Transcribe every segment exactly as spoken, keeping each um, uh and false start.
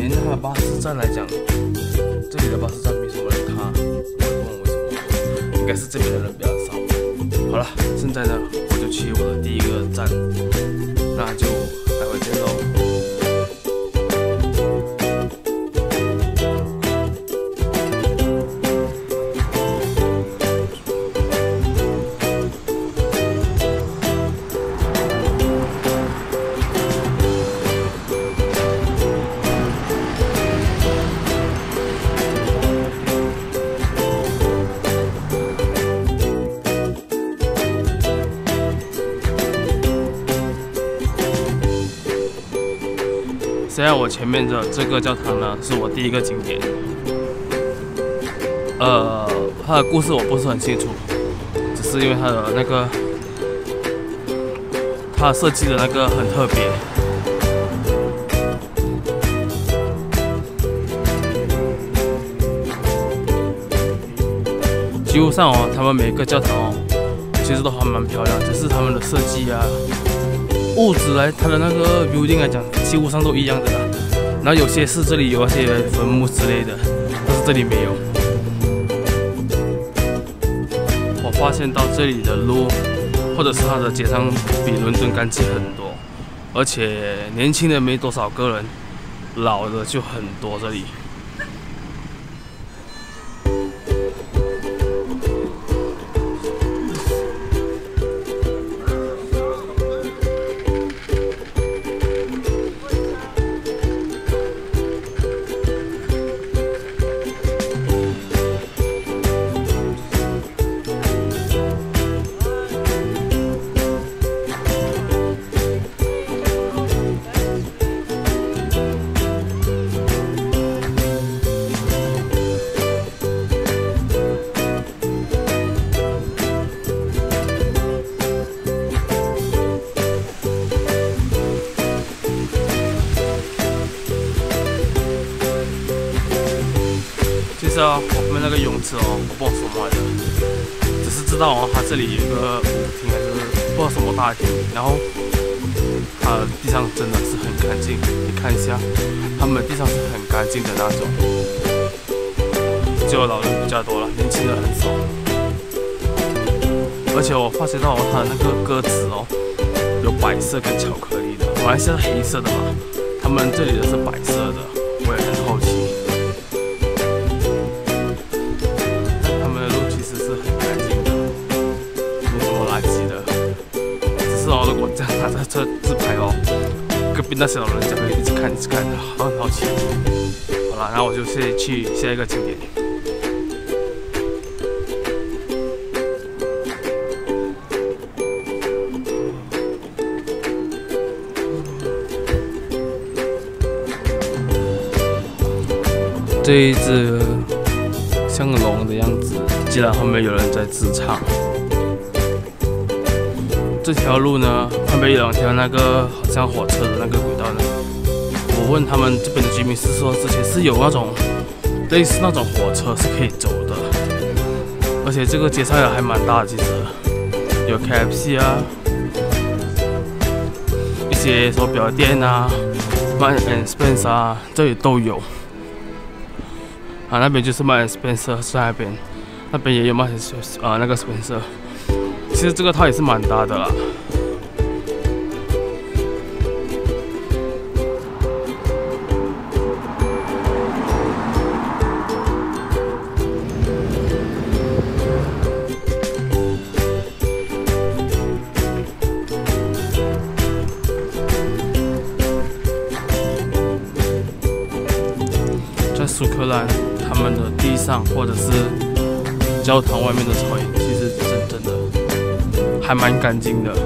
连它的巴士站来讲，这里的巴士站没什么人踏，我也不问为什么，应该是这边的人比较少。好了，现在呢，我就去我的第一个站，那就待会见喽。 现在我前面的这个教堂呢，是我第一个景点。呃，它的故事我不是很清楚，只是因为它的那个，它设计的那个很特别。几乎上哦，他们每个教堂哦，其实都还蛮漂亮，只是他们的设计啊。 物质来，它的那个 building 来讲，几乎上都一样的啦。然后有些是这里有那些坟墓之类的，但是这里没有。我发现到这里的路，或者是它的街上，比伦敦干净很多，而且年轻的没多少个人，老的就很多。这里。 是啊，我们那个泳池哦，我不知道什么来的，只是知道哦，它这里有一个舞厅还是不知道什么大厅，然后它的地上真的是很干净，你看一下，他们的地上是很干净的那种，只有老人比较多了，年轻人很少。而且我发现到它的那个鸽子哦，有白色跟巧克力的，马来西亚是黑色的嘛，他们这里的是白色的，我也很好奇。 如果这样拿着车自拍哦，隔壁那些老人家会一直看一直看，好很好奇。好了，然后我就先去下一个景点。这一只像龙的样子，竟然后面有人在自唱。 这条路呢，旁边有两条那个好像火车的那个轨道呢。我问他们这边的居民是说，之前是有那种类似那种火车是可以走的，而且这个街上也还蛮大的，其实有 K F C 啊，一些手表店啊 ，Marks and Spencer 啊，这里都有。啊，那边就是 Marks and Spencer 是那边，那边也有 Marks and 啊那个 Spencer。 其实这个套也是蛮大的啦。在苏格兰，他们的地上或者是教堂外面的草原，其实真真的。 还蛮干净的。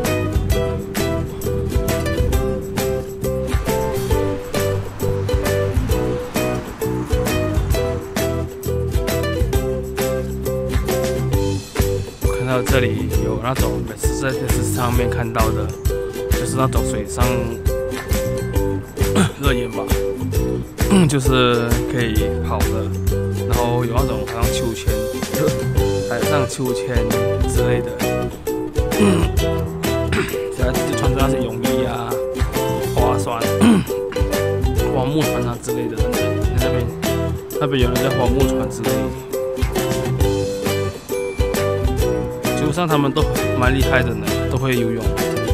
我看到这里有那种每次在电视上面看到的，就是那种水上乐园吧，就是可以跑的，然后有那种好像秋千、海上秋千之类的。 现在就穿着那些泳衣啊，划船，往木船啊之类的等等，那边那边有人在划木船之类的。基本上他们都蛮厉害的呢，都会游泳。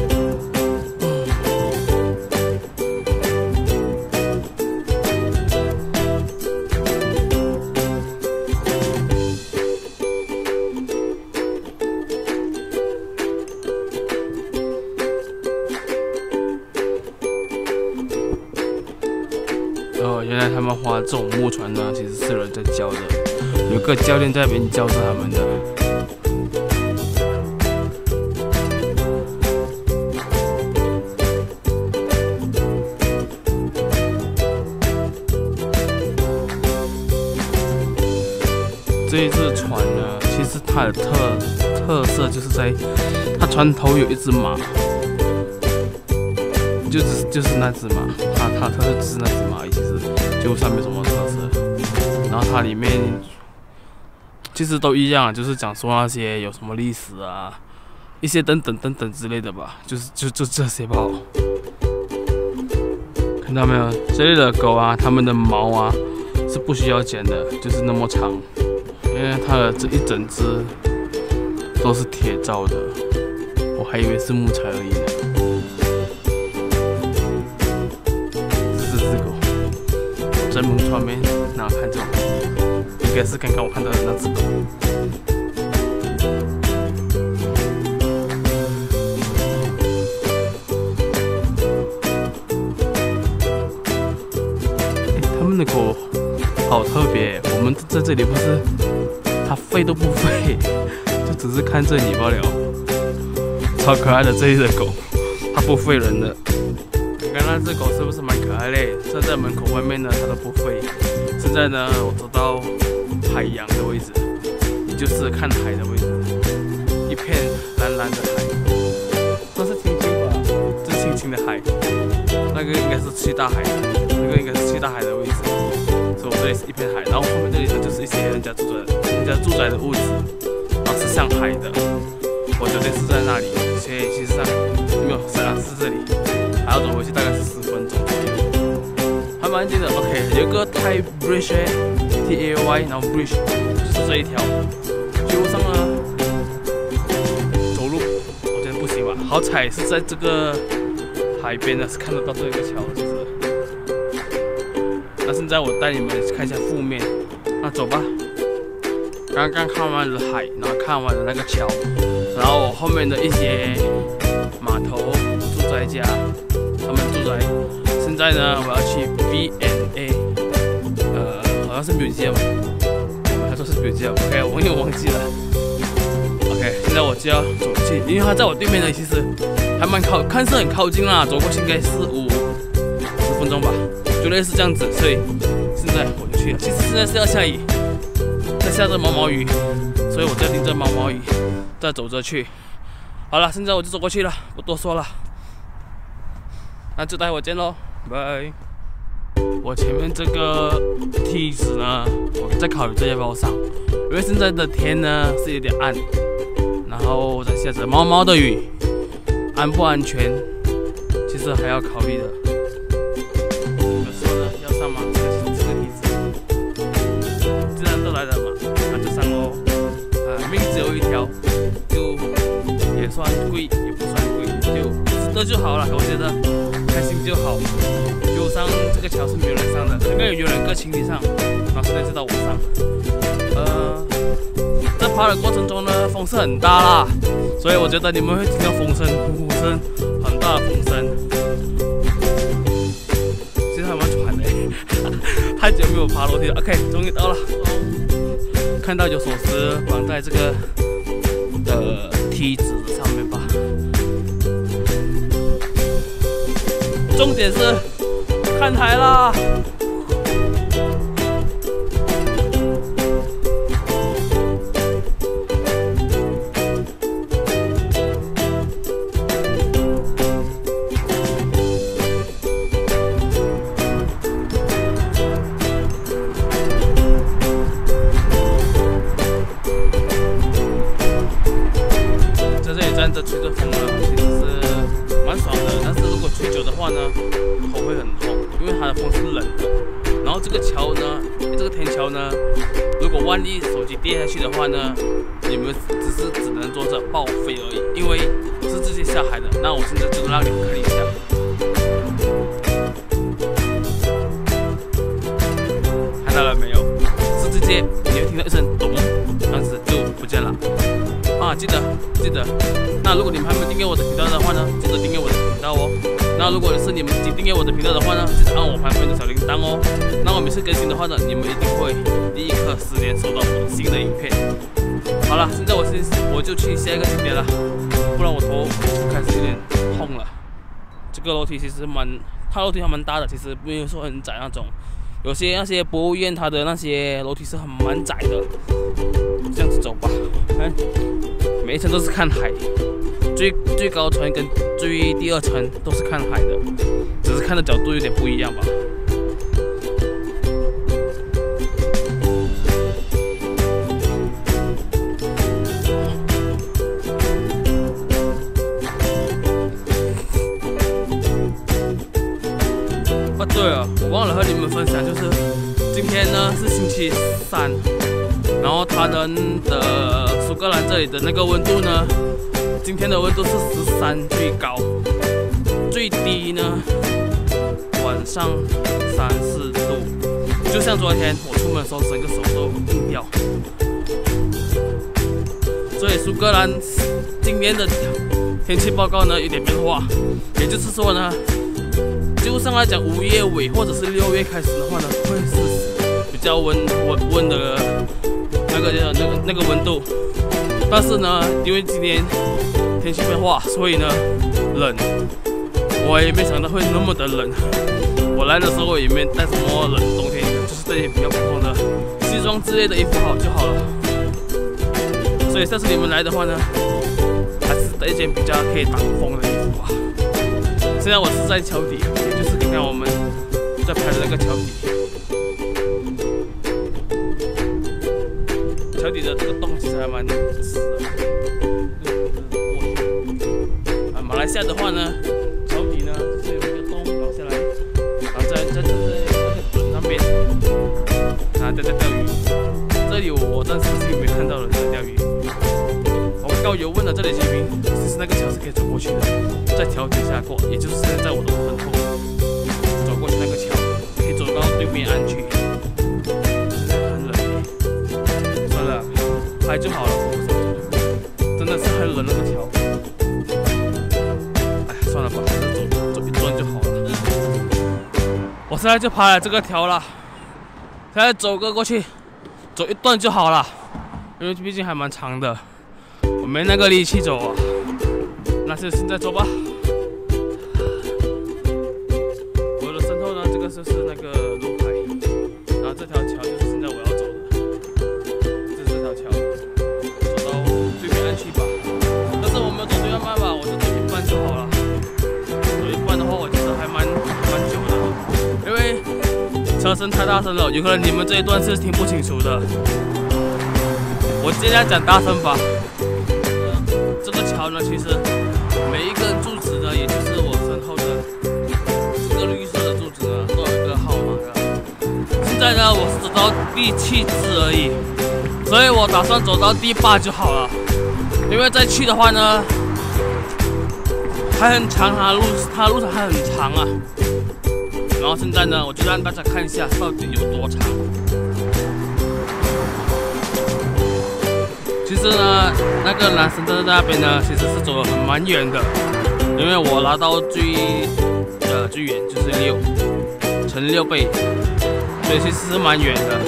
哦，原来他们划这种木船呢，其实是有人在教的，有个教练在那边教着他们的。这一只船呢，其实它的特特色就是在它船头有一只马。就只就是那只马，它它特色就是那只马，其实就上面什么特色。然后它里面其实都一样，就是讲说那些有什么历史啊，一些等等等等之类的吧，就是就就这些吧。看到没有？这类的狗啊，它们的毛啊是不需要剪的，就是那么长，因为它的这一整只都是铁造的，我还以为是木材而已呢。在门窗面，然后看这种，应该是刚刚我看到的那只狗。欸，他们的狗好特别，我们在这里不是，它吠都不吠，就只是看着你罢了。超可爱的这一只狗，它不吠人的。刚刚那只狗是不是蛮可爱嘞？站在门口外面呢，它都不吠。现在呢，我走到海洋的位置，也就是看海的位置，一片蓝蓝的海，那是青青吧？这是青青的海，那个应该是去大海的，那个应该是去大海的位置。所以我这里是一片海，然后后面这里呢就是一些人家住的、人家住宅的屋子，然后是向海的。我酒店是在那里，所以其实上没有，是啊，是这里。还要走回去大概是十分钟左右，还蛮近的。OK， 有个 Thai Bridge，T A Y， 然后 Bridge 就是这一条。去路上呢，走路我觉得不行吧。好彩是在这个海边呢，是看得到这个桥的，其实。那现在我带你们看一下负面，那走吧。刚刚看完了海，然后看完了那个桥，然后我后面的一些码头、住宅家。他们住宅，现在呢，我要去 V and A， 呃，好像是 museum， 他说是 museum，OK， 我有忘记了。OK， 现在我就要走过去，因为他在我对面呢，其实还蛮靠，看似很靠近啦，走过去应该是五十分钟吧，就类似这样子，所以现在我就去了。其实现在是要下雨，在下着毛毛雨，所以我在盯着毛毛雨，再走着去。好了，现在我就走过去了，不多说了。那就待会见喽，拜。我前面这个梯子呢，我在考虑这要不要上，因为现在的天呢是有点暗，然后在下着毛毛的雨，安不安全，其实还要考虑的。有时候呢，要上吗？这个这个梯子，既然都来了嘛，那就上喽。啊，命只有一条，就也算贵，也不算贵，就值得就好了，我觉得。开心就好，就上这个桥是没有人上的，刚刚有两个情侣上，然后现在就到我上。呃，在爬的过程中呢，风是很大啦，所以我觉得你们会听到风声、呼呼声，很大的风声。其实还蛮喘的，太久没有爬楼梯了。OK， 终于到了，看到有锁匙绑在这个呃梯子上面吧。重点是看海啦！在这里站着吹着风呢，其实是蛮爽的，但是如果吹久的话呢，头会很痛，因为它的风是冷的， 后这个桥呢，这个天桥呢，如果万一手机跌下去的话呢，你们只是只能坐着报废而已，因为是直接下海的。那我现在就让你们看一下，看到了没有？是直接你会听到一声咚，这样子就不见了。啊，记得记得。那如果你们还没订阅我的频道的话呢，记得订阅我的频道哦。那如果是你们已经订阅我的频道的话呢，记得按我旁边的小铃铛哦。那我每次更新的话呢，你们一定会第一刻时间收到我的新的影片。好了，现在我先我就去下一个景点了，不然我头开始有点痛了。这个楼梯其实蛮，它楼梯还蛮大的，其实没有说很窄那种。有些那些博物院它的那些楼梯是很蛮窄的，这样子走吧。看，每一层都是看海，最最高层跟最第二层都是看海的，只是看的角度有点不一样吧。啊，对了，我忘了和你们分享，就是今天呢是星期三，然后它的的苏格兰这里的那个温度呢，今天的温度是十三最高，最低呢晚上三四度，就像昨天我出门的时候，整个手都硬掉。所以苏格兰今年的天气报告呢有点变化，也就是说呢。就上来讲，五月尾或者是六月开始的话呢，会是比较温温温的那个那个那个温度。但是呢，因为今年天气变化，所以呢冷，我也没想到会那么的冷。我来的时候也没带什么冷冬天，就是这些比较普通的西装之类的衣服好就好了。所以下次你们来的话呢，还是带一件比较可以挡风的衣服吧。现在我是在桥底，也就是刚刚我们在拍的那个桥底。桥底的这个洞其实还蛮死的。啊，马来西亚的话呢，桥底呢就是有一个洞倒下来，然后在在在那个墩上面，啊在在钓鱼。这里我暂时是没看到人在钓鱼。我刚刚有问了这里居民，其实那个桥是可以走过去的，在桥底下过，也就是现在在我的门后走过去那个桥，可以走到对面岸去。现在很冷，算了，拍就好了，我不想走，真的是很冷那个桥。哎，算了吧，还是走走一段就好了。我现在就爬了这个桥了，现在走个过去，走一段就好了，因为毕竟还蛮长的。我没那个力气走啊，那就现在走吧。我的身后呢，这个就是那个路牌，然后这条桥就是现在我要走的，这是这条桥，走到对面岸去吧。但是我没有走对面岸吧，我就走一半就好了。走一半的话，我觉得还蛮蛮久的，因为车声太大声了，有可能你们这一段是听不清楚的。我尽量讲大声吧。这个桥呢，其实每一根柱子呢，也就是我身后的这个绿色的柱子呢，都有一个号码的。现在呢，我是走到第七支而已，所以我打算走到第八就好了。因为再去的话呢，还很长啊，路它路程还很长啊。然后现在呢，我就让大家看一下到底有多长。其实呢，那个男生在那边呢，其实是走得很蛮远的，因为我拉到最呃最远就是六乘六倍，所以其实是蛮远的，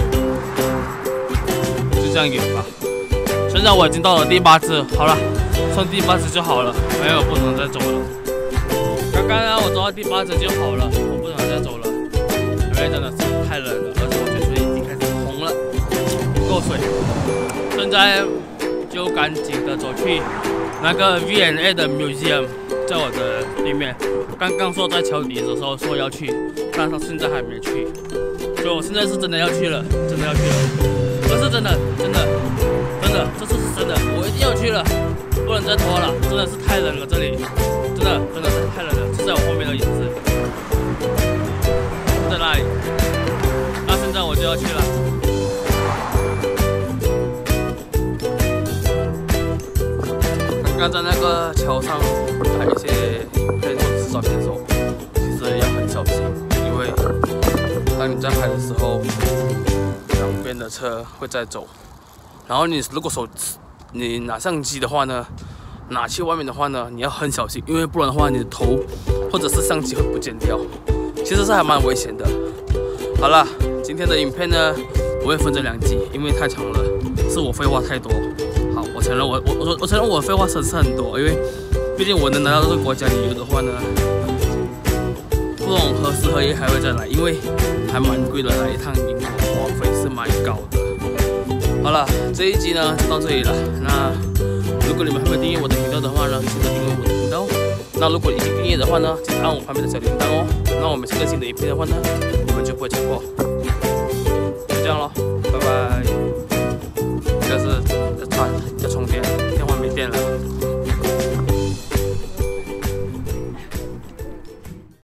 就这样远吧。现在我已经到了第八支，好了，算第八支就好了，没有不能再走了。刚刚呢，我走到第八支就好了，我不能再走了，因为真的是太冷了，而且我嘴唇已经开始红了，不够水。现在就赶紧的走去那个 V and A 的 museum， 在我的对面。刚刚说在桥底的时候说要去，但是现在还没去，所以我现在是真的要去了，真的要去了，这是真的，真的，真的，这次是真的，我一定要去了，不能再拖了，真的是太冷了，这里真的真的是太冷了，就在我后面的影子，在那里。 要去了。刚刚在那个桥上拍一些影片或者是照片的时候，其实要很小心，因为当你在拍的时候，两边的车会在走，然后你如果手你拿相机的话呢，拿去外面的话呢，你要很小心，因为不然的话，你的头或者是相机会不见掉，其实是还蛮危险的。好了，今天的影片呢，我会分成两集，因为太长了，是我废话太多。好，我承认我我我我承认我废话真是很多，因为毕竟我能来到这个国家旅游的话呢，不懂何时何夜还会再来，因为还蛮贵的，来一趟英国花费是蛮高的。好了，这一集呢就到这里了。那如果你们还没订阅我的频道的话呢，记得订阅我的频道。那如果已经订阅的话呢，记得按我旁边的小铃铛哦。那我每次更新的影片的话呢，你们就不会错过。就这样咯，拜拜。这是。